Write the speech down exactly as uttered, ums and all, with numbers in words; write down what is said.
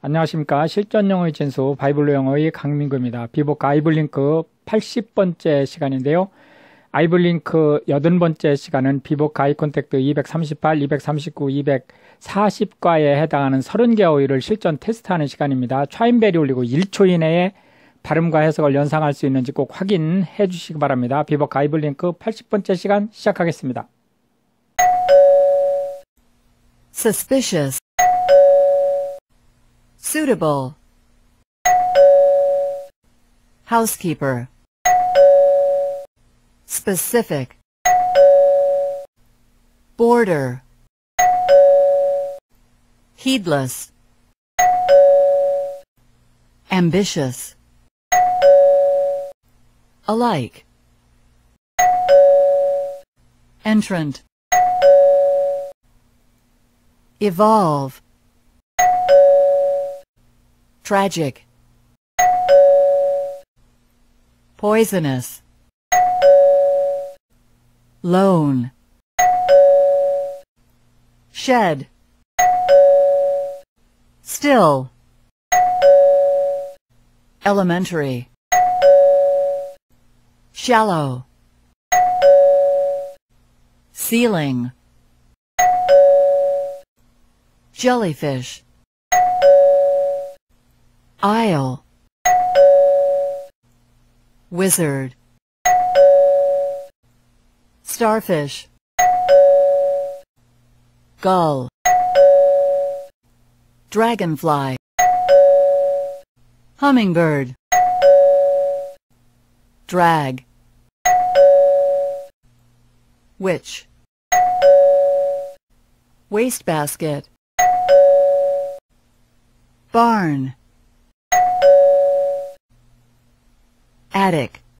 안녕하십니까. 실전영어의 진수 바이블로 영어의 강민구입니다. 비복 아이블링크 팔십 번째 시간인데요. 아이블링크 팔십 번째 시간은 비복 아이 콘택트 이백삼십팔, 이백삼십구, 이백사십과에 해당하는 서른 개 어휘를 실전 테스트하는 시간입니다. 차인벨이 울리고 일 초 이내에 발음과 해석을 연상할 수 있는지 꼭 확인해 주시기 바랍니다. 비복 아이블링크 팔십 번째 시간 시작하겠습니다. Suspicious, suitable, housekeeper, specific, border, heedless, ambitious, alike, entrant, evolve, tragic, poisonous, lone, shed, still, elementary, shallow, ceiling, jellyfish, isle, wizard, starfish, gull, dragonfly, hummingbird, drag, witch, wastebasket, barn, attic,